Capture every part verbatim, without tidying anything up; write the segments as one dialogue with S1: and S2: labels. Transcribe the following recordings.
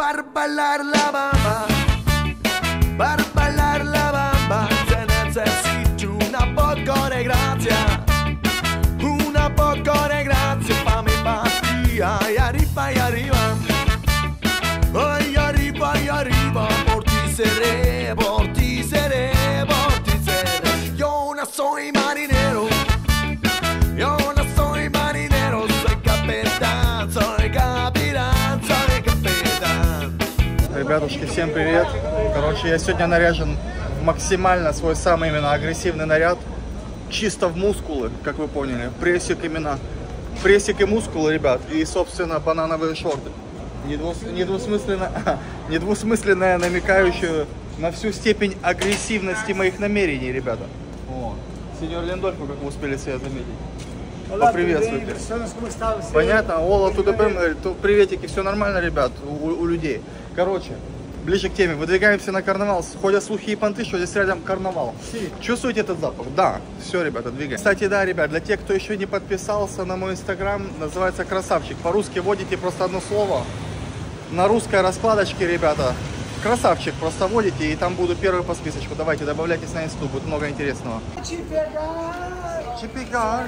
S1: para bailar la bamba, para bailar la bamba, se necesita una poco de gracia, una poco de gracia pa' mi patria, y arriba y arriba, ay arriba y arriba, por ti seré, por ti seré, por ti seré, yo no soy marinero, yo no soy marinero, soy capitán, soy capitán, soy capitán.
S2: Ребятушки, всем привет! Короче, я сегодня наряжен в максимально свой самый именно агрессивный наряд. Чисто в мускулы, как вы поняли. Прессик именно. Прессик и мускулы, ребят. И, собственно, банановые шорты. Недвус... Недвусмысленно... Недвусмысленное, намекающее на всю степень агрессивности моих намерений, ребята. О. Сеньор Линдольфо, как вы успели себя заметить. Поприветствуйте. Понятно? Ола, туда приветики, все нормально, ребят, у, у людей. Короче, ближе к теме. Выдвигаемся на карнавал. Ходят слухи и понты, что здесь рядом карнавал. Чувствуете этот запах? Да. Все, ребята, двигаем. Кстати, да, ребят, для тех, кто еще не подписался на мой инстаграм, называется Красавчик. По-русски вводите просто одно слово. На русской раскладочке, ребята, Красавчик просто вводите, и там буду первый по списочку. Давайте, добавляйтесь на инсту, будет много интересного. Чипигар.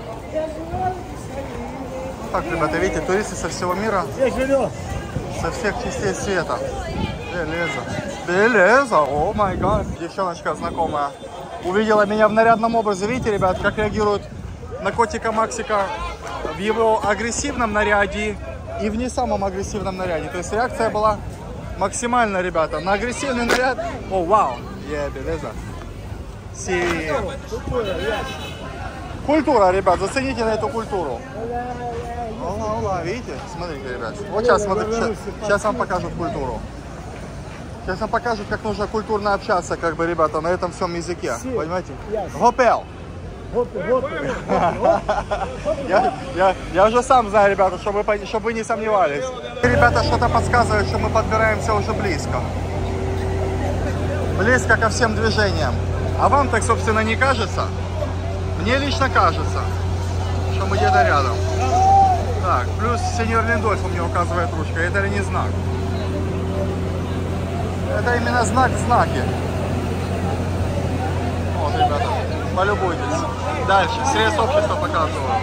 S2: Так, ребята, видите, туристы со всего мира, со всех частей света. Белеза. Белеза, о май гад. Девчоночка знакомая увидела меня в нарядном образе. Видите, ребят, как реагирует на котика Максика в его агрессивном наряде и в не самом агрессивном наряде. То есть реакция была максимальная, ребята. На агрессивный наряд. О, вау. Yeah, белеза. Си. Культура, ребят, зацените на эту культуру. Ола, ола, видите? Смотрите, ребят. Вот сейчас, смотрите, сейчас, сейчас вам покажут культуру. Сейчас вам покажут, как нужно культурно общаться, как бы, ребята, на этом всем языке. Понимаете? Гопел. я, я, я уже сам знаю, ребята, чтобы вы, чтобы вы не сомневались. Ребята что-то подсказывают, что мы подбираемся уже близко. Близко ко всем движениям. А вам так, собственно, не кажется? Мне лично кажется, что мы где-то рядом. Так, плюс сеньор Линдольфо мне указывает ручкой. Это ли не знак? Это именно знак в знаке. Вот, ребята, полюбуйтесь. Дальше, срез общества показываю.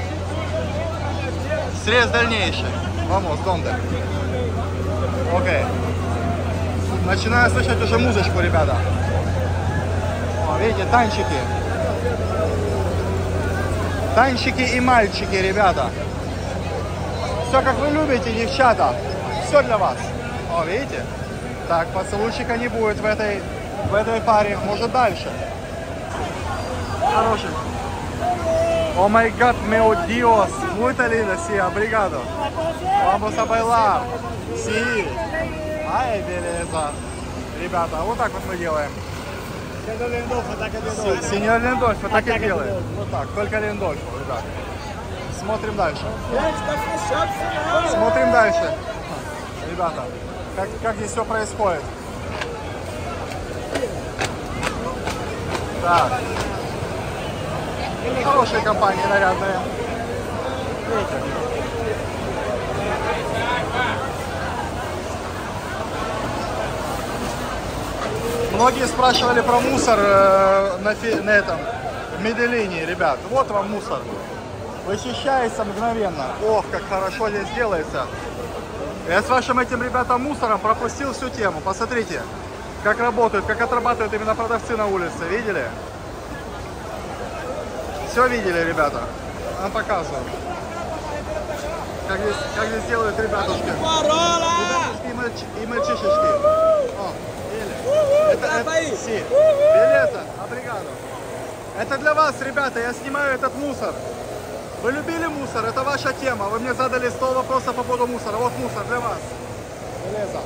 S2: Срез дальнейший. Vamos, donde? Окей. Начинаю слышать уже музычку, ребята. О, видите, танчики. Танчики и мальчики, ребята. Все, как вы любите, девчата. Все для вас. О, видите? Так, поцелуйчика не будет в этой, в этой паре. Может, дальше. Хороший. О май гад, мео диос. Muito linda, sí, obrigado. Vamos a bailar. Sí. Ай, белеза. Ребята, вот так вот мы делаем. Сеньор Линдольфо так и делает. Вот так, только Линдольфо, ребят. Смотрим дальше. Смотрим дальше. Ребята, как, как здесь все происходит. Так. Хорошие компании, нарядные. Видите? Многие спрашивали про мусор э, на, фи, на этом, в Медельине, ребят. Вот вам мусор. Вычищается мгновенно. Ох, как хорошо здесь делается. Я с вашим этим, ребятам, мусором пропустил всю тему. Посмотрите, как работают, как отрабатывают именно продавцы на улице. Видели? Все видели, ребята? Вам показываю. Как здесь, как здесь делают ребятушки. Ребятушки и, мальчи, и мальчишечки. О. Это, это, си. Белеза, обригадо. Это для вас, ребята, я снимаю этот мусор. Вы любили мусор? Это ваша тема. Вы мне задали сто вопросов по поводу мусора. Вот мусор для вас. Белеза.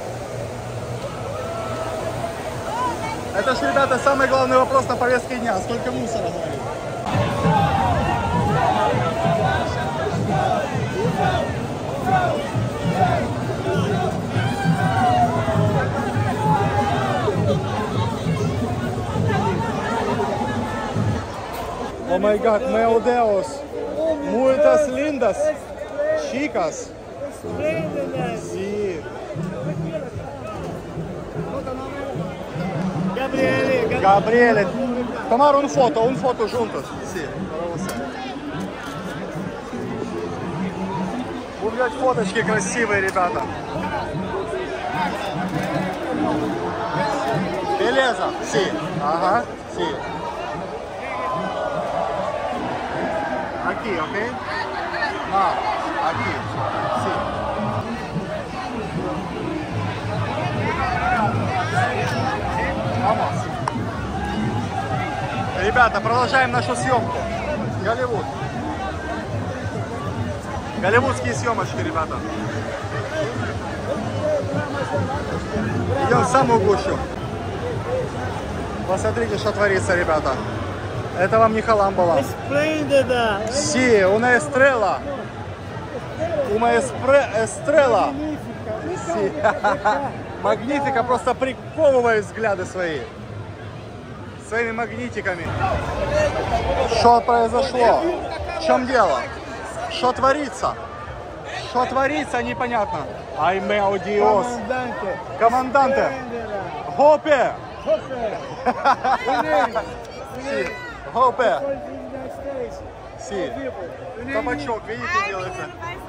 S2: Это ж, ребята, самый главный вопрос на повестке дня. Сколько мусора, говорит. Oh my God, meu Deus, muitas lindas, chicas. Sí.
S3: Gabriele.
S2: Gabriele. Tomar un foto, un foto juntos. Sì, будем делать фоточки красивые, ребята. Beleza. Sì. Ага. Sì. Aqui, ok? Ah, aqui. Sì. Vamos. Ребята, продолжаем нашу съемку. Голливуд. Голливудские съемочки, ребята. Идем в самую гущу. Посмотрите, что творится, ребята. Это вам не Халамбова. Си, una estrella. Una estrella. Си. Магнифика, просто приковывает взгляды свои. Своими магнитиками. Что произошло? В чем дело? Что творится? Что творится, непонятно. Ай, мео диос. Команданте. Хопе. Си. Хопе. Си. Табачок, видите, делается.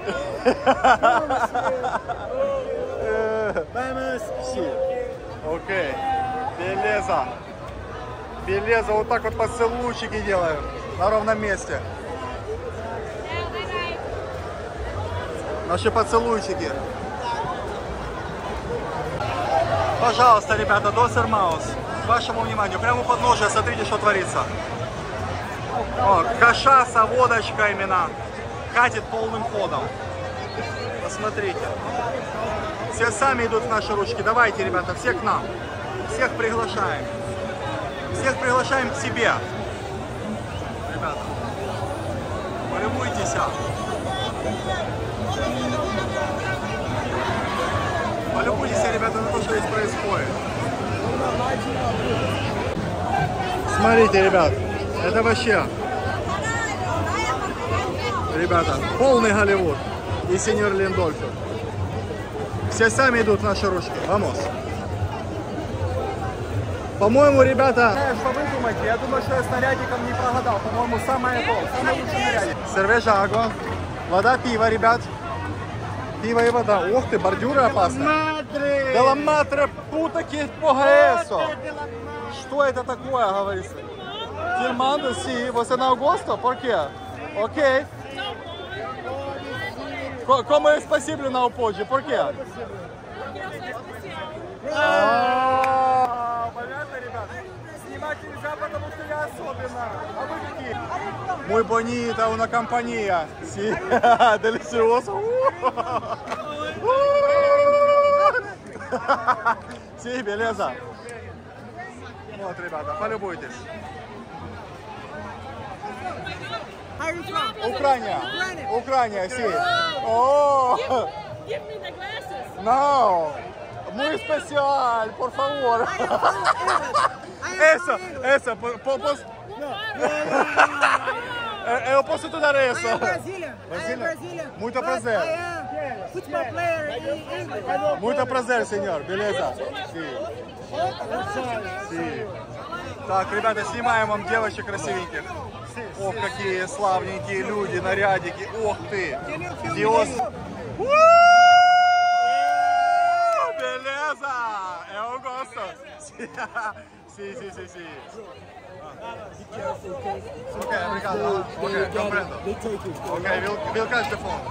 S2: Си. Окей. Белеза. Белеза. Вот так вот поцелуйчики делаем. На ровном месте. Наши поцелуйчики. Пожалуйста, ребята, Dos Hermanos, к вашему вниманию, прямо у подножия, смотрите, что творится. О, кашаса, водочка именно, катит полным ходом. Посмотрите. Все сами идут в наши ручки. Давайте, ребята, все к нам. Всех приглашаем. Всех приглашаем к себе. Ребята, полюбуйтесь. Полюбуйтесь, ребята, на то, что здесь происходит. Смотрите, ребят, это вообще, ребята, полный Голливуд и сеньор Линдольфо. Все сами идут в наши ручки. Vamos. По-моему, ребята, что вы думаете? Я думаю, что я с нарядиком не прогадал. По-моему, самое то, самый лучший нарядик. Cerveja, agua, вода, пиво, ребят. Пиво и вода. Ох ты, бордюры опасные. De la madre puta que porra eso. Что это такое, говорится? Filmando, sim. Você não gosta? Por quê? Ok. Como é possível não pode? Por quê? Ah, понятно, ребят? Снимать нельзя, потому что я особенно. А вы какие? Muy bonita una compañía. Sí. Delicioso. Sí, beleza. Вот, ребята, полюбуйтесь. Украина. Украина, sí. Oh.
S4: Give me the glasses.
S2: No. Muy especial, por favor. Eso, eso, po, po, pos... Eu posso te dar isso.
S5: I am Brazilian. I am Brazilian.
S2: Muito prazer.
S5: I am football player in England.
S2: Muito prazer, senhor. Beleza? Sim. Sim. Так, ребята, снимаем вам девочек красивеньких. Ох, какие славненькие люди, нарядики. Ох ты. Диос. Beleza. Eu gosto. Sim, sim, sim, sim. Ok, obrigado. Ok, comprendo. Ok, we'll, we'll catch the phone.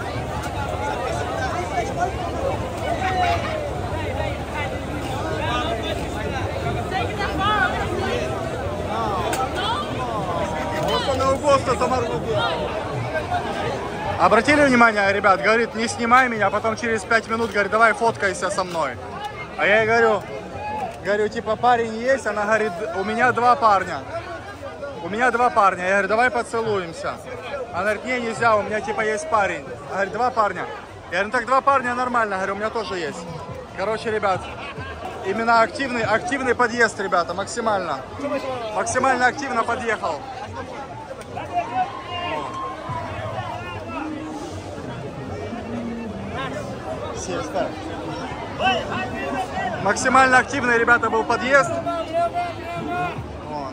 S2: Обратили внимание, ребят, говорит, не снимай меня, а потом через пять минут говорит, давай фоткайся со мной. А я ей говорю, говорю, типа, парень есть? Она говорит, у меня два парня. У меня два парня. Я говорю, давай поцелуемся. Она говорит, не, нельзя, у меня типа есть парень. Она говорит, два парня. Я говорю, ну так два парня нормально. Говорю, у меня тоже есть. Короче, ребят, именно активный, активный подъезд, ребята, максимально. Максимально активно подъехал. Максимально активный, ребята, был подъезд. Вот.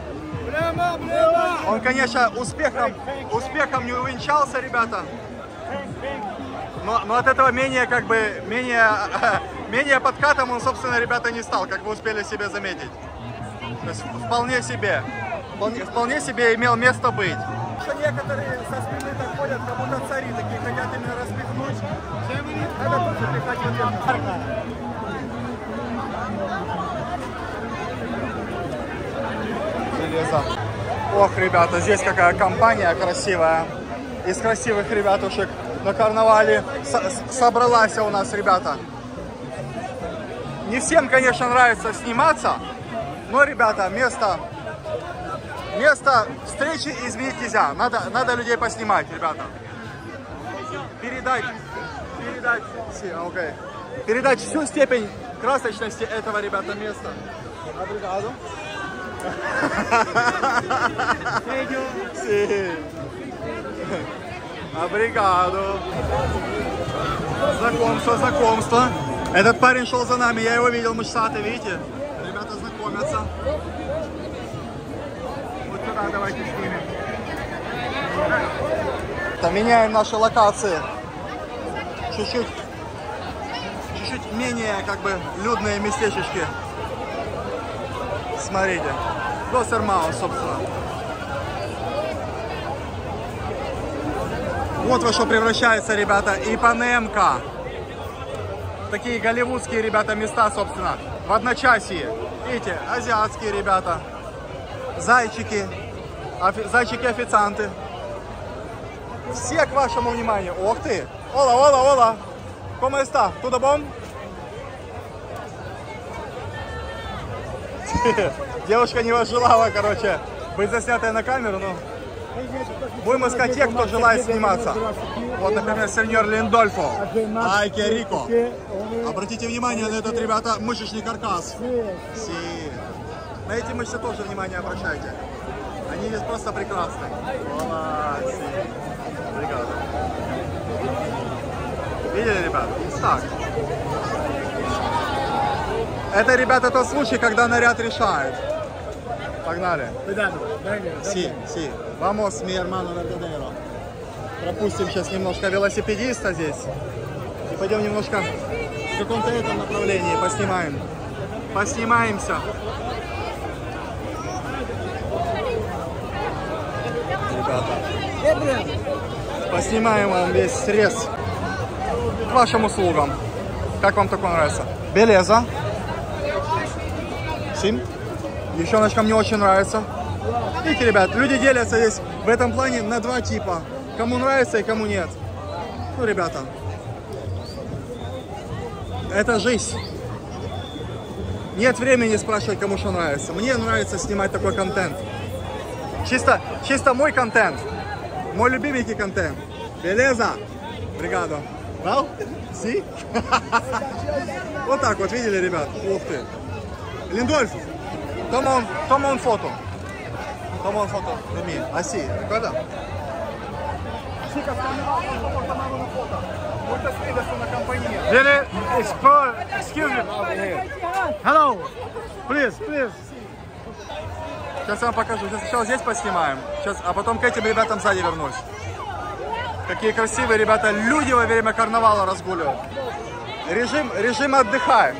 S2: Он, конечно, успехом, успехом не увенчался, ребята. Но, но от этого менее, как бы, менее, менее подкатом он, собственно, ребята, не стал, как вы успели себе заметить. То есть вполне себе, вполне, вполне себе имел место быть. Что некоторые со спины так ходят, как будто цари такие, хотят именно распихнуть. Это тоже приходит. Железо. Ох, ребята, здесь какая компания красивая. Из красивых ребятушек на карнавале собралась у нас, ребята. Не всем, конечно, нравится сниматься, но, ребята, место, место встречи изменить нельзя. Надо, надо людей поснимать, ребята. Передать, передать, okay. передать всю степень красочности этого, ребята, места. Обригado. Обригado. Знакомство, знакомство. Этот парень шел за нами, я его видел, мышцатый, видите? Ребята знакомятся. Вот сюда давайте снимем. Меняем наши локации. Чуть-чуть, чуть-чуть менее, как бы, людные местечечки. Смотрите. Dos Hermanos, собственно. Вот во что превращается, ребята, Ипанемка. Такие голливудские, ребята, места, собственно, в одночасье. Видите, азиатские ребята, зайчики, офи зайчики-официанты. Все к вашему вниманию. Ох ты! Ола, ола, ола! ¿Cómo está? ¿Todo bom? Девушка не возжелала, короче, быть заснятой на камеру, но будем искать тех, кто желает сниматься. Вот, например, сеньор Линдольфо. Ай, ке рико. Обратите внимание на этот, ребята, мышечный каркас. Си. На эти мышцы тоже внимание обращайте. Они здесь просто прекрасны. Молодцы. Видели, ребят? Так. Это, ребята, тот случай, когда наряд решает. Погнали. Си, си. Vamos, mi hermano verdadero. Пропустим сейчас немножко велосипедиста здесь. И пойдем немножко в каком-то этом направлении поснимаем. Поснимаемся. Ребята. Поснимаем вам весь срез. К вашим услугам. Как вам такое нравится? Белеза. Сим. Девчоночкам не очень нравится. Видите, ребят, люди делятся здесь в этом плане на два типа. Кому нравится и кому нет. Ну, ребята. Это жизнь. Нет времени спрашивать, кому что нравится. Мне нравится снимать такой контент. Чисто, чисто мой контент. Мой любименький контент. Белеза. Бригада. Well? Си? Вот так вот, видели, ребят? Ух ты. Линдольф, toma un, toma un foto. Toma un foto de mí. Así, ¿recuerda? Chicas, tomamos una foto. Muchas gracias por la compañía. Viene, explore, excuse me. Hello. Please, please. Сейчас я вам покажу. Сейчас сначала здесь поснимаем. Сейчас, а потом к этим ребятам сзади вернусь. Какие красивые ребята люди во время карнавала разгуливают. Режим, режим отдыхай.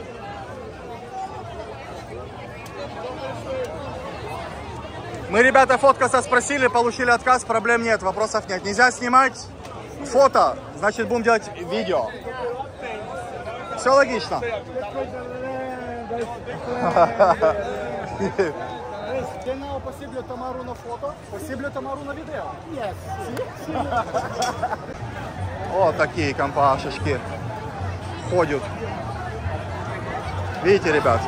S2: Мы, ребята, фоткаться спросили, получили отказ, проблем нет, вопросов нет. Нельзя снимать фото, значит, будем делать видео. Все логично. Спасибо Тамару на фото. Спасибо Тамару на видео. Вот такие компашечки ходят. Видите, ребят?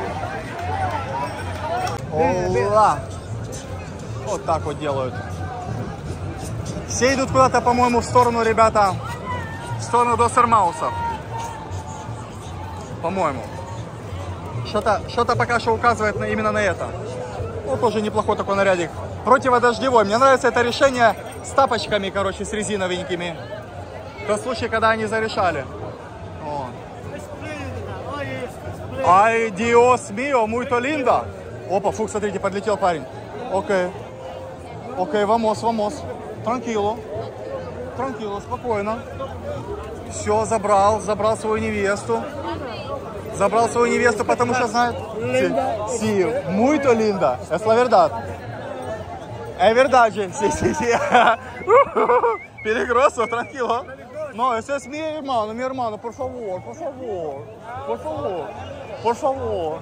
S2: Ола! Вот так вот делают. Все идут куда-то, по-моему, в сторону, ребята, в сторону Dos Hermanos. По-моему. Что-то что-то пока что указывает на, именно на это. Вот тоже неплохой такой нарядик. Противодождевой. Мне нравится это решение с тапочками, короче, с резиновенькими. Тот случай, когда они зарешали. О. Ай, Диос мио, muito linda. Опа, фух, смотрите, подлетел парень. Окей. Окей, vamos, vamos. Tranquilo. Tranquilo, спокойно. Все, забрал, забрал свою невесту. Забрал свою невесту, потому что знает. Си, muito linda. Es la verdad. Es verdade. Sí, sí, sí. Peligroso, tranquilo. No, ese es mi hermano, mi hermano, por favor, por favor. Por favor. Por favor.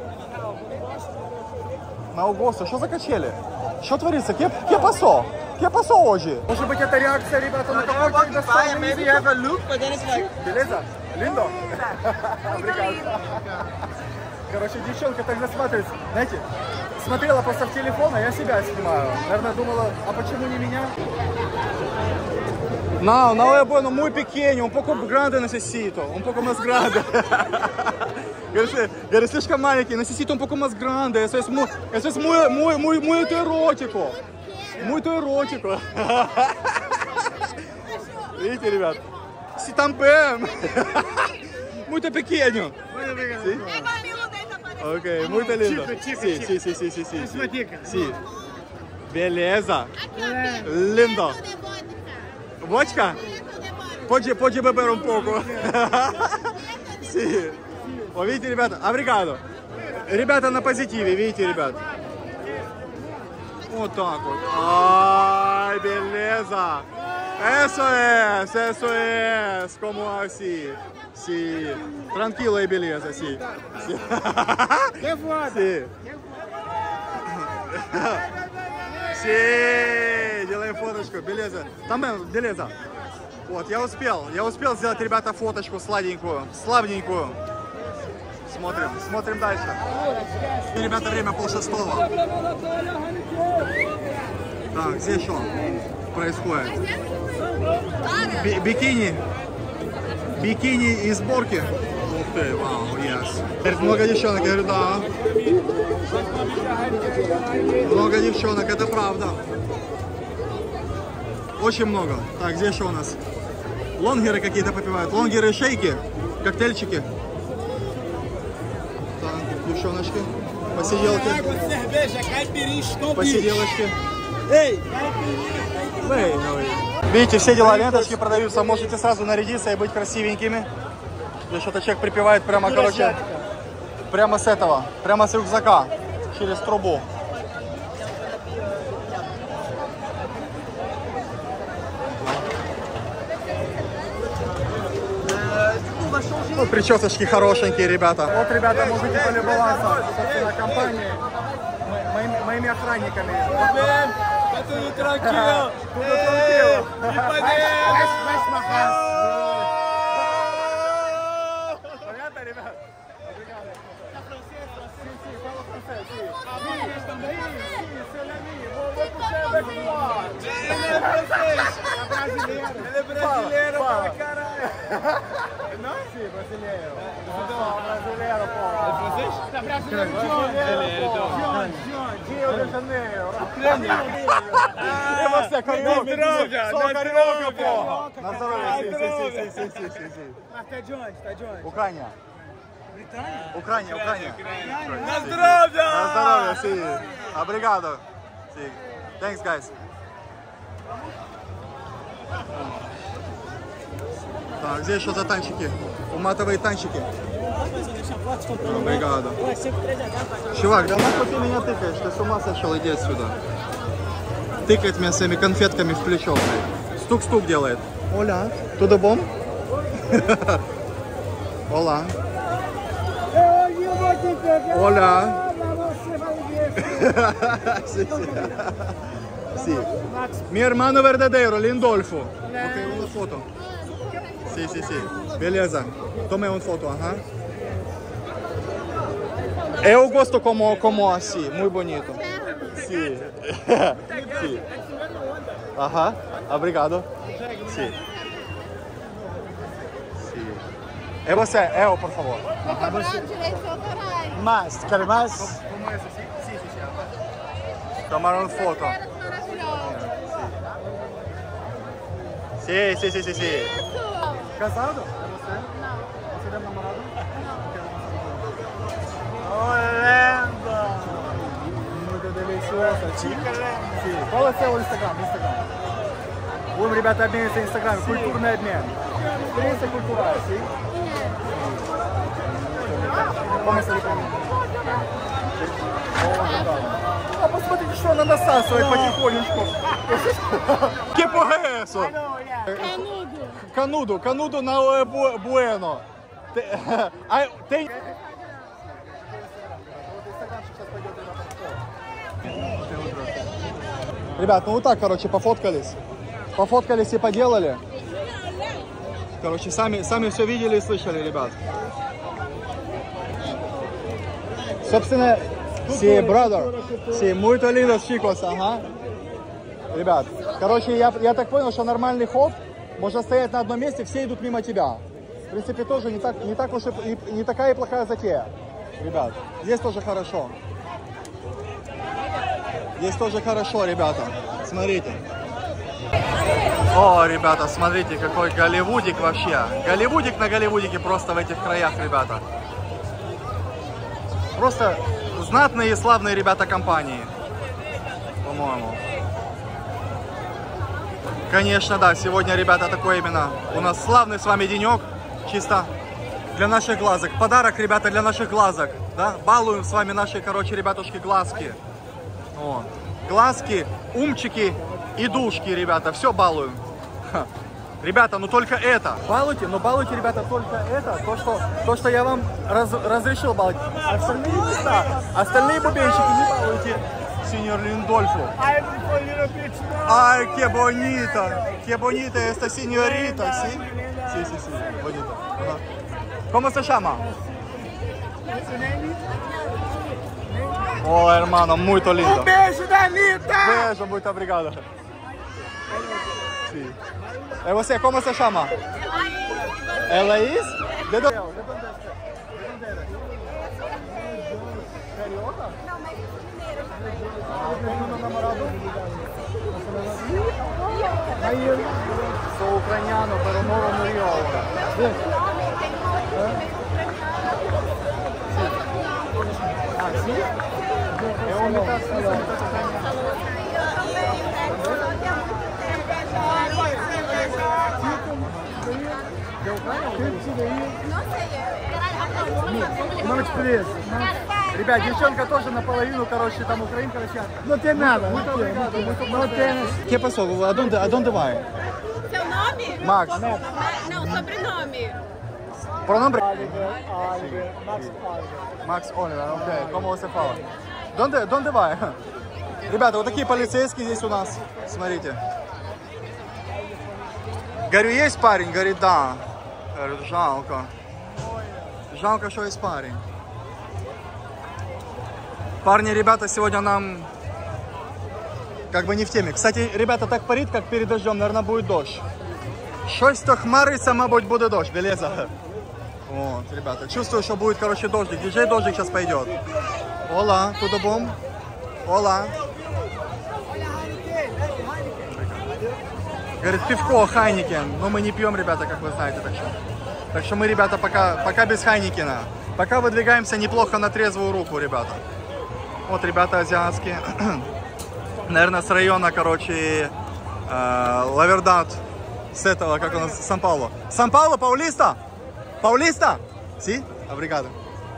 S2: Mau gosto, что за качели? Что творится? Que, que passou? Que passou hoje? Может быть, это реакция, ребята, на какой-то иностранный язык? Белеза? Линдо? Obrigado. Короче, девчонка так засматривается. Знаете, смотрела просто в телефон, а я себя снимаю. Наверное, думала, а почему не меня? Não, não é bueno, muito pequeno, um pouco grande necessito, um pouco mais grande. Говорит, слишком маленький, necessito um pouco mais grande, isso é muito, isso é muito, muito, muito, muito erótico. Muito erótico. Видите, ребят? Se também. Muito pequeno. Sim? Ok, muito lindo. Sim, sim, sim, sim, sim, sim. Sim. Beleza. Lindo. Vodka? Pode, pode beber um pouco. Sim. О, видите, ребята, obrigado. Ребята на позитиве, видите, ребят. Вот так вот. Ай, beleza. Eso es, eso es. Como así. Sí. Tranquilo y beleza, sí. Sí. Sí. Sí. Делаем фоточку, beleza. Também, beleza. Вот, я успел. Я успел сделать, ребята, фоточку сладенькую, славненькую. Смотрим, смотрим дальше. И, ребята, время полшестого. Так, здесь что происходит? Би бикини. Бикини и сборки. Ух ты, вау, yes. Говорит, много девчонок. Я говорю, да. Много девчонок, это правда. Очень много. Так, здесь что у нас? Лонгеры какие-то попивают. Лонгеры, шейки, коктейльчики. Так, девчоночки. Посиделки. Посиделочки. Эй! Эй, ну, видите, все дела, ленточки продаются. Можете сразу нарядиться и быть красивенькими. Здесь что-то человек припевает прямо, короче, прямо с этого, прямо с рюкзака, через трубу. Ну, причесочки хорошенькие, ребята. Вот, ребята, можете полюбоваться, собственно, компанией, моими, моими охранниками.
S3: Tudo tranquilo.
S2: Tudo tranquilo.
S3: E podemos.
S2: Понятно, ребят? Obrigado. Sim, sim, fala francês. Sim. Também? Sim, seu amigo. Vou puxar daqui lá.
S3: Ele é francês. É brasileiro. Ele é brasileiro, fala, caralho.
S2: Não? Sim, brasileiro. Não, brasileiro, pô.
S3: É francês? Tá brasileiro de onde?
S2: Brasileiro, pô. De onde? Rio de Janeiro. E você, carioca? Sou carioca, porra. Na здоровье, sim, sim, sim, sim, sim, sim.
S5: Mas tá de onde? Tá de onde?
S2: Ucrânia.
S5: Britânia?
S2: Ucrânia, Ucrânia.
S3: Na здоровье!
S2: На здоровье, sim. Obrigado. Sim. Thanks, guys. Так, здесь что за танчики? Уматовые танчики. Obrigado. Чувак, да нахуй ты меня тыкаешь? Ты с ума сошел? Иди отсюда. Тыкает меня своими конфетками в плечо. Стук-стук делает. Оля, tudo bom? Olá. Olá. Sim, sim. Sim. Mi hermano verdadeiro, Lindolfo. Ok, uma foto. Sim, sim, sim. Beleza. Tome uma foto, aham. Eu gosto como, como assim, muito bonito. Sim. Sim. Aham. Obrigado. Sim. Sim. É você, eu, por favor.
S4: Tô cobrando direitos autorais.
S2: Mais, quer mais? Como é essa? Sim, sim, sim. Tomaram foto.
S4: Maravilhoso.
S2: Sim, sim, sim, sim, sim.
S4: Isso.
S2: Casado? É você?
S4: Não.
S2: Você é namorado?
S4: Não.
S2: Olenda! Muito delicioso. Chica lenda. Sim. Qual é o seu Instagram? Instagram. Будем, ребята, обмениваться Инстаграме. Культурный обмен. Experiência cultural, sim? Como se chama? Ah, посмотрите, что она насасывает потихонечку. Que porra é essa?
S4: Canudo.
S2: Canudo, canudo não é bu bueno. Tem... Ребят, ну вот так, короче, пофоткались. Пофоткались и поделали. Короче, сами, сами все видели и слышали, ребят. Собственно, sí, brother. Sí, muito lindos, chicos, ага. Ребят, короче, я, я так понял, что нормальный ход, можно стоять на одном месте, все идут мимо тебя. В принципе, тоже не, так, не, так уж и, и, не такая и плохая затея. Ребят, здесь тоже хорошо. Здесь тоже хорошо, ребята. Смотрите. О, ребята, смотрите, какой голливудик вообще. Голливудик на голливудике просто в этих краях, ребята. Просто знатные и славные ребята компании, по-моему. Конечно, да, сегодня, ребята, такой именно у нас славный с вами денек. Чисто для наших глазок. Подарок, ребята, для наших глазок. Да? Балуем с вами наши, короче, ребятушки, глазки. Вот. Глазки, умчики и душки, ребята. Все балуем. Ха. Ребята, ну только это. Балуйте, но балуйте, ребята, только это. То, что, то, что я вам раз, разрешил баловать. Остальные места, остальные бубенчики не балуйте. Сеньор Линдольфо. Ay, qué bonita. Qué bonita esta señorita, ¿sí? Sí, sí, sí. Bonita. Ajá. ¿Cómo se llama? Oh, hermano, muito lindo.
S3: Um beijo da Anitta!
S2: Beijo, muito obrigado. Sí. ¿Y você, cómo se llama? Elaís. ¿De dónde? ¿De dónde eres? ¿Carioca?
S4: Não, mas eu sou mineira.
S2: Tenho um namorado. Sou ucraniano, pero moro no Rio ahora.
S4: Meu nome tem uma origem ucraniana.
S2: Ah, sim? É uma imitação.
S4: Eu
S2: Много привет. Ребят, девчонка тоже наполовину, короче, там украинка, россиянка.
S3: Não tem nada.
S2: Muito obrigado, muito
S3: Não
S2: obrigado.
S3: tem.
S2: Que passou? Aonde, aonde vai?
S4: Seu nome?
S2: Max.
S4: Não, sobrenome.
S2: Pronome?
S3: Oliver, Max Oliver.
S2: Макс Оливер, окей. Como você fala? Донde, донde vai? Ребята, вот такие полицейские здесь у нас. Смотрите. Говорю, есть парень? Говорит, да. Говорю, жалко. Жалко, что есть парень. Парни, ребята, сегодня нам как бы не в теме. Кстати, ребята, так парит, как перед дождем. Наверное, будет дождь. Щось то хмариться, мабуть, буде дождь. Белеза. Вот, ребята, чувствую, что будет, короче, дождик. Диджей дождик сейчас пойдет. Ола, tudo bom? Ола. Говорит, пивко, Хайникен. Но мы не пьем, ребята, как вы знаете. Так что, так что мы, ребята, пока, пока без Хайникена. Пока выдвигаемся неплохо на трезвую руку, ребята. Вот, ребята азиатские. Наверное, с района, короче, э, Лавердат. С этого, как у нас, Сан-Пауло. Сан-Пауло, Паулиста? Паулиста? Си? Обригада.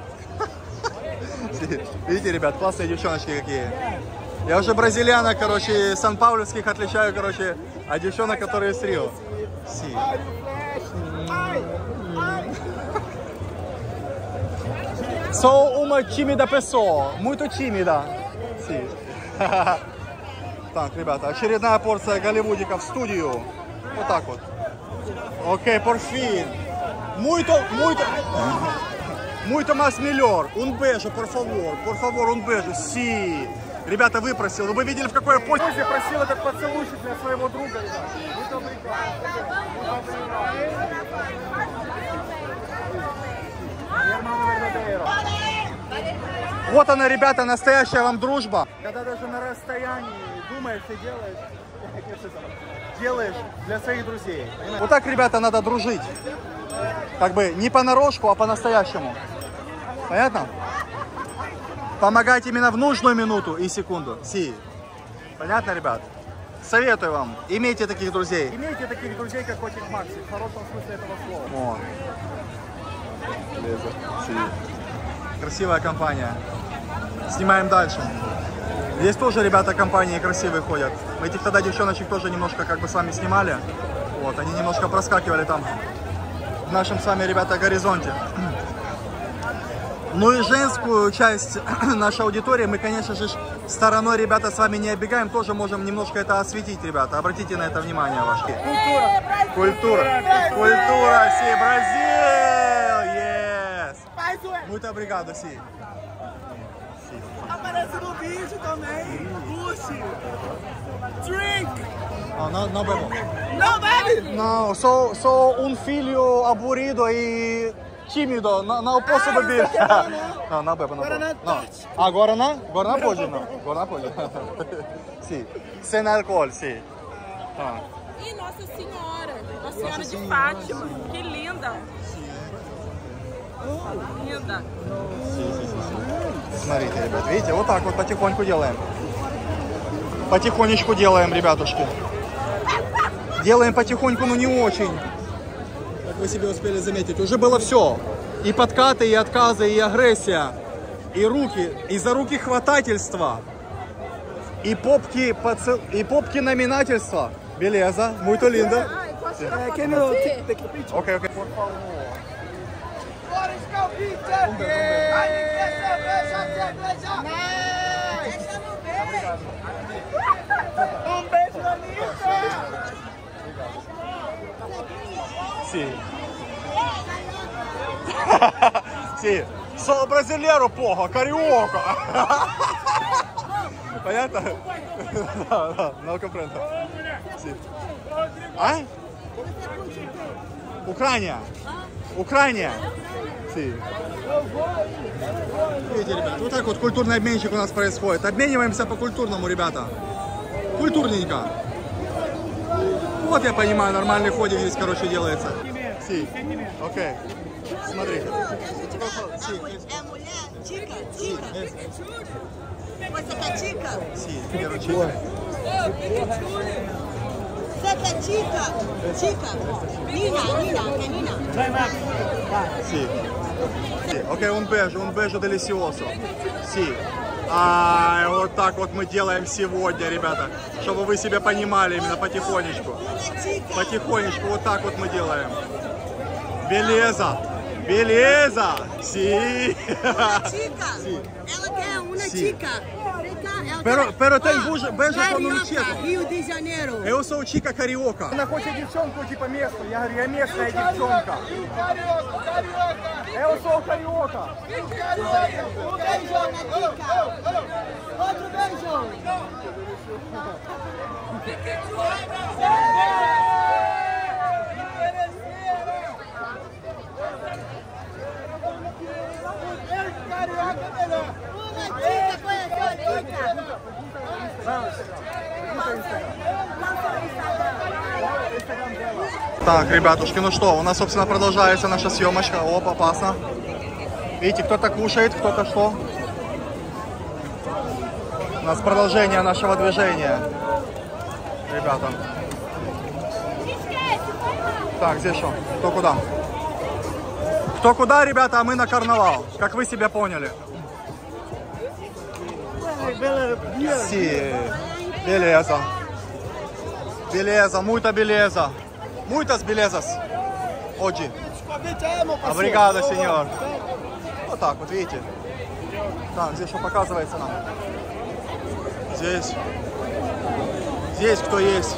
S2: Видите, ребят, классные девчоночки какие. Я уже бразильянок, короче, сан-паулевских отличаю, короче, от девчонок, которые с Рио. Си. Sou uma tímida pessoa, muito tímida. Си. Так, ребята, очередная порция голливудика в студию. Вот так вот. Окей, por fin. Muito, muito, muito mais melhor. Un beijo, por favor, por favor, un beijo. Си. Ребята, выпросил. Вы видели, в какой позе я просил этот поцелуйчик для своего друга, ребята. Вот она, ребята, настоящая вам дружба. Когда даже на расстоянии думаешь и делаешь, делаешь для своих друзей. Вот так, ребята, надо дружить. Как бы не понарошку, а по-настоящему. Понятно? помогать именно в нужную минуту и секунду. Си. Понятно, ребят? Советую вам, имейте таких друзей.
S3: Имейте таких друзей, как Котик Макси, в хорошем смысле этого слова.
S2: О. Си. Красивая компания. Снимаем дальше. Здесь тоже ребята компании красивые ходят. Мы этих тогда девчоночек тоже немножко как бы с вами снимали. Вот, они немножко проскакивали там в нашем с вами, ребята, горизонте. Ну и женскую часть нашей аудитории мы, конечно же, стороной, ребята, с вами не оббегаем. Тоже можем немножко это осветить, ребята. Обратите на это внимание ваше. Культура. Культура. Культура, си, Бразил. Yes. Muito obrigado, si.
S3: Aparece no vídeo também. Puxe. Drink.
S2: Oh, não, não bebo.
S3: Não bebe?
S2: Não, sou, sou um filho aburrido e tímido. Não, não posso beber. Não, não bebo, não bebo. Não. Agora não? Agora não pode, não. Agora não pode. Sim. Sem álcool, sim. Ah.
S4: E Nossa Senhora, Nossa Senhora de Fátima, que linda. Linda.
S2: Смотрите, ребят, видите, вот так вот потихоньку делаем. Потихонечку делаем, ребятушки. Делаем потихоньку, но не очень. Как вы себе успели заметить, уже было все. И подкаты, и отказы, и агрессия, и руки, и за руки хватательства, и попки, поцел... и попки номинательства. Beleza, muito linda. Ok, ok.
S3: Bora, Scalpita! Aí quer cerveja, cerveja! Um beijo da Anitta!
S2: Sim. Sim. Sou brasileiro, porra, carioca! Понятно? Não, não, não compreendo. Sim. А? Украина. Украина. Sim. Видите, ребят, вот так вот культурный обменчик у нас происходит. Обмениваемся по-культурному, ребята. Культурненько. Вот я понимаю, нормальный ходик здесь, короче, делается. Си. Окей. Смотри.
S6: É mulher? Tica? Tica? Você quer tica?
S2: Си. Короче.
S6: Você quer tica? Tica? Nina, Nina, quer Nina?
S2: Си. Си. Окей, un beijo, un beijo delicioso. Си. А, вот так вот мы делаем сегодня, ребята. Чтобы вы себя понимали, именно потихонечку. Потихонечку, вот так вот мы делаем. Beleza. Beleza. Си.
S6: Tica? Ela quer uma tica.
S2: Pero, pero tem beijo, beijo по
S6: Carioca, Rio de Janeiro.
S2: Eu sou Chica Carioca.
S3: Она хочет девчонку типа местную. Я говорю, я местная девчонка. Carioca, carioca. Eu sou carioca. Carioca.
S6: Um beijo na tica. Outro beijo.
S3: Carioca é melhor.
S6: Uma tica, conheceu a tica?
S2: Так, ребятушки, ну что, у нас, собственно, продолжается наша съемочка. Оп, опасно. Видите, кто-то кушает, кто-то что. У нас продолжение нашего движения. Ребята. Так, здесь что? Кто куда? Кто куда, ребята, а мы на карнавал. Как вы себя поняли. Си. Beleza. Beleza, muita beleza. Muitas belezas. Hoje. Obrigado, senhor. Вот так вот, видите? Так, здесь что показывается нам? Здесь. Здесь кто есть?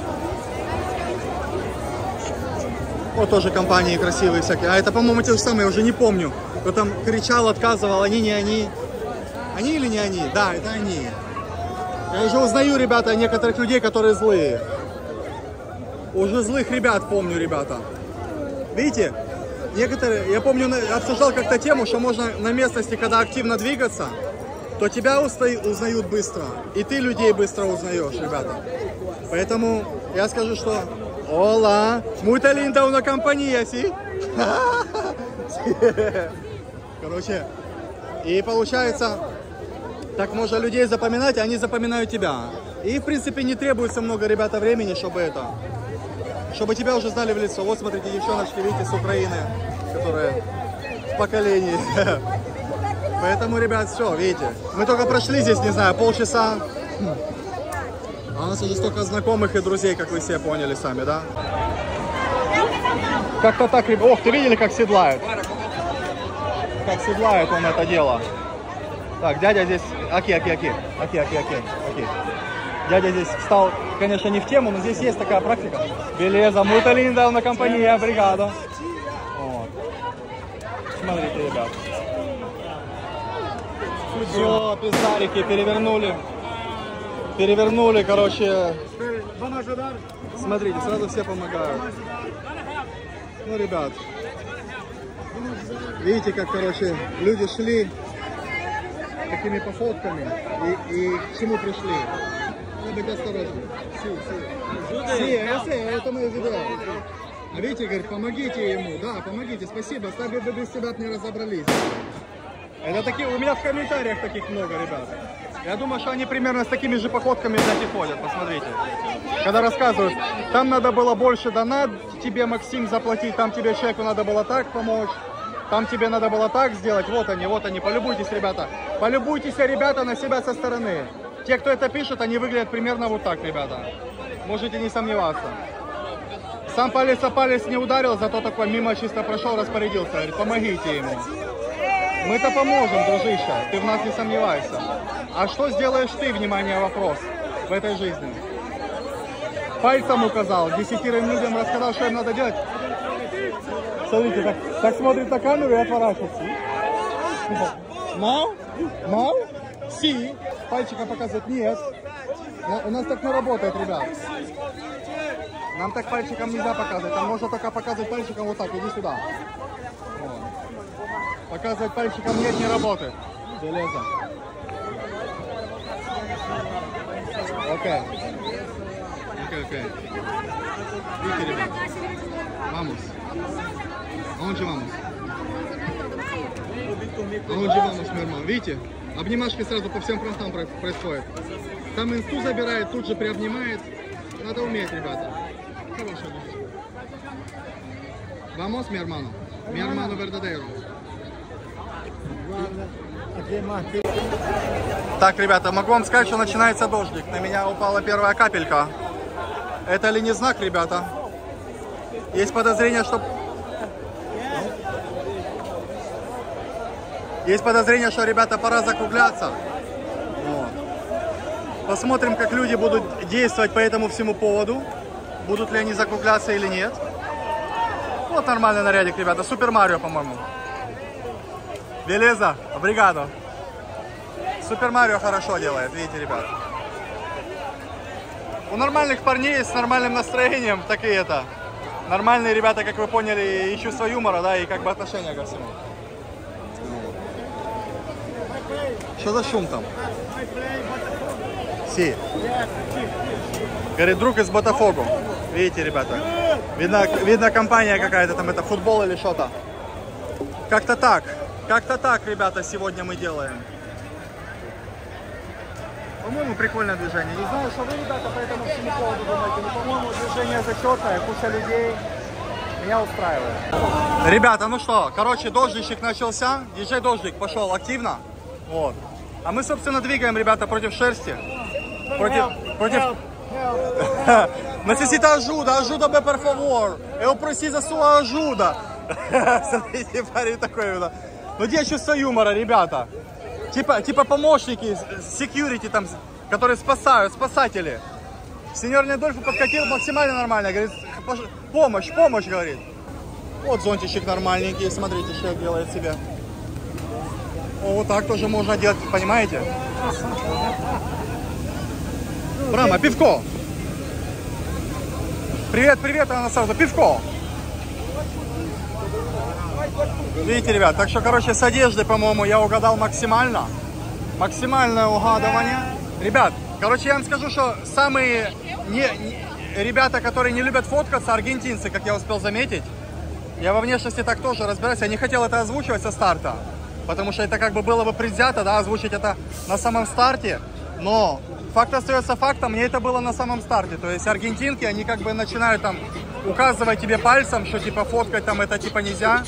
S2: Вот тоже компании красивые всякие. А это, по-моему, те же самые, я уже не помню. Кто там кричал, отказывал, они не они. Они или не они? Да, это они. Я уже узнаю, ребята, некоторых людей, которые злые. Уже злых ребят помню, ребята. Видите? Некоторые, я помню, обсуждал как-то тему, что можно на местности, когда активно двигаться, то тебя узнают быстро. И ты людей быстро узнаешь, ребята. Поэтому я скажу, что... Olá, muita linda uma companhia, sim? Короче, и получается, Так можно людей запоминать, а они запоминают тебя. И, в принципе, не требуется много, ребята, времени, чтобы это... Чтобы тебя уже знали в лицо. Вот, смотрите, девчоночки, видите, с Украины, которые в поколении. Поэтому, ребят, все, видите. Мы только прошли здесь, не знаю, полчаса. А у нас уже столько знакомых и друзей, как вы все поняли сами, да? Как-то так, ребят. Ох, ты видели, как седлают? Как седлает он это дело. Так, дядя здесь... Оки, оки, оки. Оки, оки, оки, оки. Дядя здесь встал, конечно, не в тему, но здесь есть такая практика. Белеза, muito linda, una compañía, obrigado. Вот. Смотрите, ребят. Все, пиздарики перевернули. Перевернули, короче. Смотрите, сразу все помогают. Ну, ребят. Видите, как, короче, люди шли такими походками и, и к чему пришли. Надо быть осторожным. Си, си. Си, си, это мы видели. А видите, говорит, помогите ему. Да, помогите, спасибо. Сами бы без себя не разобрались. Это такие, у меня в комментариях таких много, ребят. Я думаю, что они примерно с такими же походками здесь и ходят, посмотрите. Когда рассказывают, там надо было больше донат тебе, Максим, заплатить, там тебе человеку надо было так помочь, там тебе надо было так сделать, вот они, вот они, полюбуйтесь, ребята. Полюбуйтесь, ребята, на себя со стороны. Те, кто это пишет, они выглядят примерно вот так, ребята. Можете не сомневаться. Сам палец о палец не ударил, зато такой мимо чисто прошел, распорядился. Говорит, помогите ему. Мы-то поможем, дружище, ты в нас не сомневайся. А что сделаешь ты, внимание, вопрос, в этой жизни? Пальцем указал, десятерым людям рассказал, что им надо делать. Смотрите, так, так смотрит на камеру и отворачивается. Now? Now? Си. Пальчиком показывает, нет. У нас так не работает, ребят. Нам так пальчиком нельзя показывать, там можно только показывать пальчиком вот так, иди сюда. Вот. Показывать пальчиком нет, не работает. Железо. Окей. Окей, окей. Видите, ребят? Vamos. Aonde vamos? Aonde vamos, meu irmão? Видите? Обнимашки сразу по всем фронтам происходят. Там инсту забирает, тут же приобнимает. Надо уметь, ребята. Хорошо. Vamos, mi hermano. Mi hermano verdadero. Так, ребята, могу вам сказать, что начинается дождик. На меня упала первая капелька. Это ли не знак, ребята? Есть подозрение, что... Есть подозрение, что, ребята, пора закругляться. Вот. Посмотрим, как люди будут действовать по этому всему поводу. Будут ли они закругляться или нет. Вот нормальный нарядик, ребята. Супер Марио, по-моему. Белеза, обригадо. Супер Марио хорошо делает, видите, ребят. У нормальных парней с нормальным настроением, так и это. Нормальные ребята, как вы поняли, и чувство юмора, да, и как бы отношение ко всему. Что за шум там? Си. Говорит, друг из Ботафогу. Видите, ребята? Видно, видно компания какая-то там, это футбол или что-то. Как-то так. Как-то так, ребята, сегодня мы делаем. По-моему, прикольное движение. Не знаю, что вы, ребята, по этому всему поводу думаете, но, по-моему, движение зачетное, куча людей. Меня устраивает. Ребята, ну что, короче, дождичек начался. Диджей Дождик пошел активно. Вот. А мы, собственно, двигаем, ребята, против шерсти. Против... Против... Necessita ajuda, ajuda-me, por favor. Eu preciso sua ajuda. Смотрите, парень такой, да. Ну, где чувство юмора, ребята? Типа, типа помощники, security там, которые спасают, спасатели. Сеньор Недольфо подкатил максимально нормально, говорит, помощь, помощь, говорит. Вот зонтичек нормальненький, смотрите, человек делает себе. О, вот так тоже можно делать, понимаете? Брама, пивко. Привет, привет, она сразу, пивко. Видите, ребят, так что, короче, с одеждой, по-моему, я угадал максимально. Максимальное угадывание. Ребят, короче, я вам скажу, что самые не, не, ребята, которые не любят фоткаться, аргентинцы, как я успел заметить. Я во внешности так тоже разбираюсь. Я не хотел это озвучивать со старта. потому что это как бы было бы предвзято, да, озвучить это на самом старте, но факт остается фактом, мне это было на самом старте, то есть аргентинки, они как бы начинают там указывать тебе пальцем, что типа фоткать там это типа нельзя.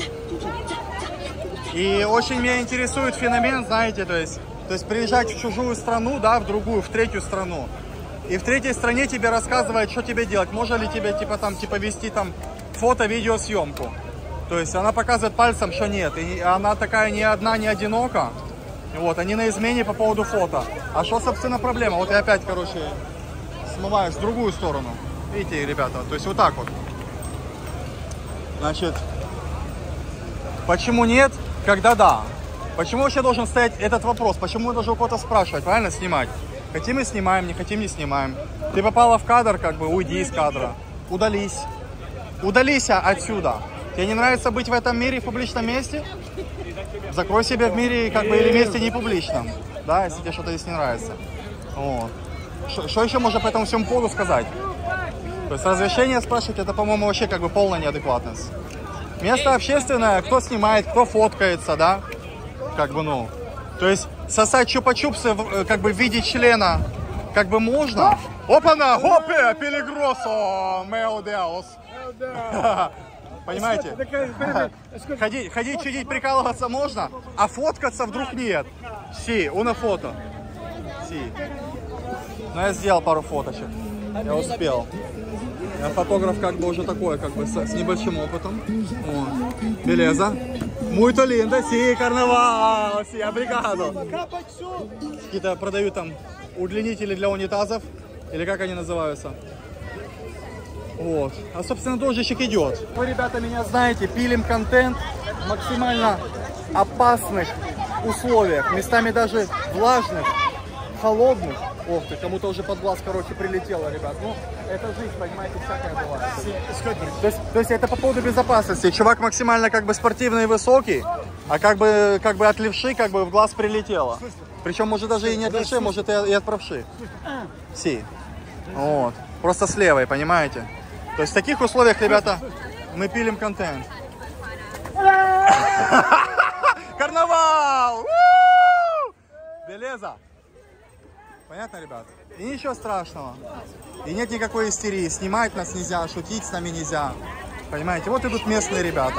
S2: И очень меня интересует феномен, знаете, то есть, то есть приезжать в чужую страну, да, в другую, в третью страну. И в третьей стране тебе рассказывают, что тебе делать. Можно ли тебе типа там типа вести там фото-видеосъемку. То есть она показывает пальцем, что нет. И она такая не одна, не одинока. Вот, они на измене по поводу фото. А что, собственно, проблема? Вот я опять, короче, смываюсь в другую сторону. Видите, ребята, то есть вот так вот. Значит, почему нет, когда да? Почему вообще должен стоять этот вопрос? Почему я должен у кого-то спрашивать, правильно, снимать? Хотим и снимаем, не хотим, не снимаем. Ты попала в кадр, как бы, уйди из кадра. Удались. Удались отсюда. Тебе не нравится быть в этом мире, в публичном месте? Закрой себя в мире, как бы, или месте не публичном. Да, если тебе что-то здесь не нравится. Вот. Что еще можно по этому всему поводу сказать? То есть разрешение спрашивать, это, по-моему, вообще как бы полная неадекватность. Место общественное, кто снимает, кто фоткается, да? Как бы, ну... То есть сосать чупа-чупсы как бы в виде члена как бы можно. Опа-на, хопе, пелигросо, мео деос. Понимаете? Ходить, ходить, чудить, прикалываться можно, а фоткаться вдруг нет. Си, уна фото. Си. Но я сделал пару фоточек. Я успел. Я фотограф как бы уже такой, как бы с, с небольшим опытом. О, белеза. Muito lindo, си, карнавал, си, обригадо. Какие-то продают там удлинители для унитазов, или как они называются. Вот. А, собственно, дождичек идет. Вы, ребята, меня знаете, пилим контент в максимально опасных условиях. Местами даже влажных, холодных. Ох ты, кому-то уже под глаз, короче, прилетело, ребят. Ну, это жизнь, понимаете, всякая бывает. То есть, то есть это по поводу безопасности. Чувак максимально как бы спортивный и высокий, а как бы, как бы от левши как бы в глаз прилетело. Причем может даже и не от левши, может и от правши. Си. Вот. Просто с левой, понимаете? То есть в таких условиях, ребята, мы пилим контент. Карнавал! Белеза! Понятно, ребят? И ничего страшного. И нет никакой истерии. Снимать нас нельзя, шутить с нами нельзя. Понимаете? Вот идут местные ребята.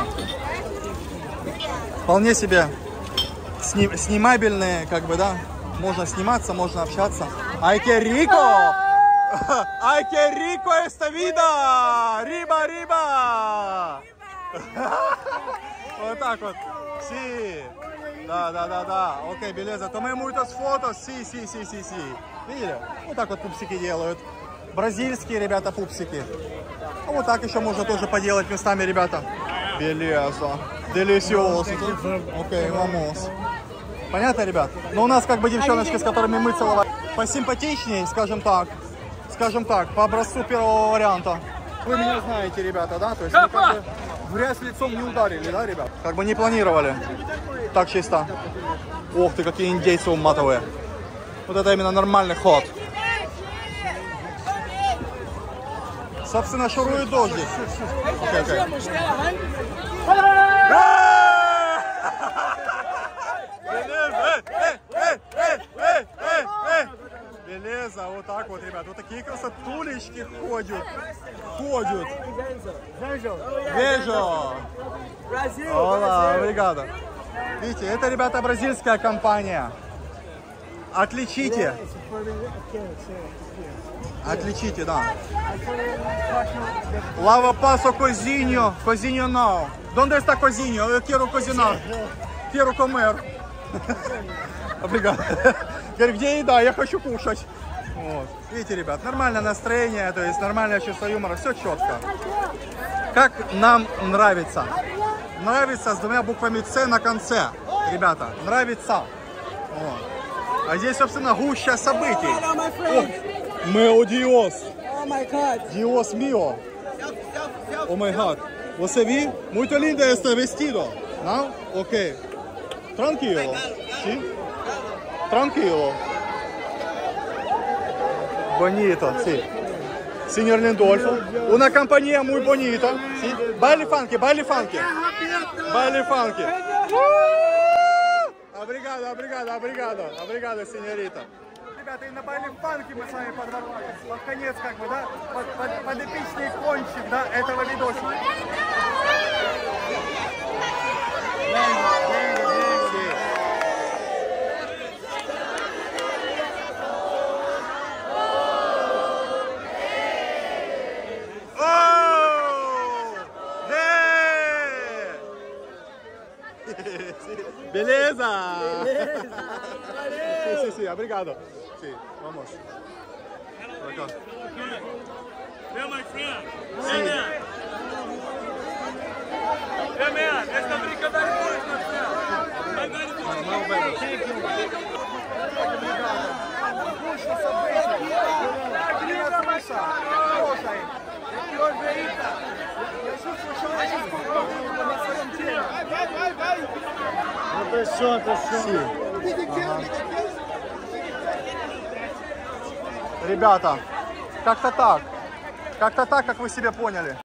S2: Вполне себе сни снимабельные, как бы, да? Можно сниматься, можно общаться. Ай, ке рико! Ай, ке рико эста вида! Риба, риба! Вот так вот. Си. Да, да, да, да. Окей, белеза. Tomé muitas fotos. Си, си, си, си, си. Видели? Вот так вот пупсики делают. Бразильские, ребята, пупсики. А вот так еще можно тоже поделать местами, ребята. Белеза. Делисиоз. Окей, вамос. Понятно, ребят? Но у нас как бы девчоночки, с которыми мы целовали, посимпатичнее, скажем так. Скажем так, по образцу первого варианта. Вы меня знаете, ребята, да? То есть мы как бы в грязь лицом не ударили, да, ребят? Как бы не планировали. Так чисто. Ох ты, какие индейцы уматовые. Вот это именно нормальный ход. Собственно, шурует дождик. Окей, окей. Белеза, вот так вот, ребят. Вот такие красотулечки ходят. Ходят. Вежо. Ола, бригада. Видите, это, ребята, бразильская компания. Отличите. Отличите, да. Lava passo cozinho. Cozinho não. Donde está cozinho? Eu quero cozinhar. Quero comer. Obrigado. Говорит, где еда? Я хочу кушать. Вот. Видите, ребят, нормальное настроение, то есть нормальное чувство юмора, все четко. Как нам нравится. Нравится с двумя буквами С на конце. Ребята, нравится. Вот. А здесь, собственно, гуща событий. Meu Dios. Dios mío. Oh my God. Você viu? Muito lindo este vestido. Não? Ok. Tranquilo. Sim? Tranquilo. Bonito, sì. Signor Lindolfo. Una compagnia muy bonita. Sì. Baile funky, baile funky. Baile funky. Uh! Обригада, обригада, обригада, обригада, сеньорита.
S3: Ребята, и на Бали Фанки мы с вами подворвались. Под конец, как бы, да, под, под, под эпичный кончик, да, этого видосика.
S2: Beleza! Sì, sì, sì, obrigado. Sì, vamos. Acá.
S7: Yeah, my friend. Hey, man. Hey, man. Esta brinca vai depois, my friend. Vai dar depois.
S3: Гучно событие. Длинная крыса. Слушай, я чувствую человеческую культуру на своем теле.
S2: Atenção, atenção. Ребята, как-то так. Как-то так, как вы себе поняли.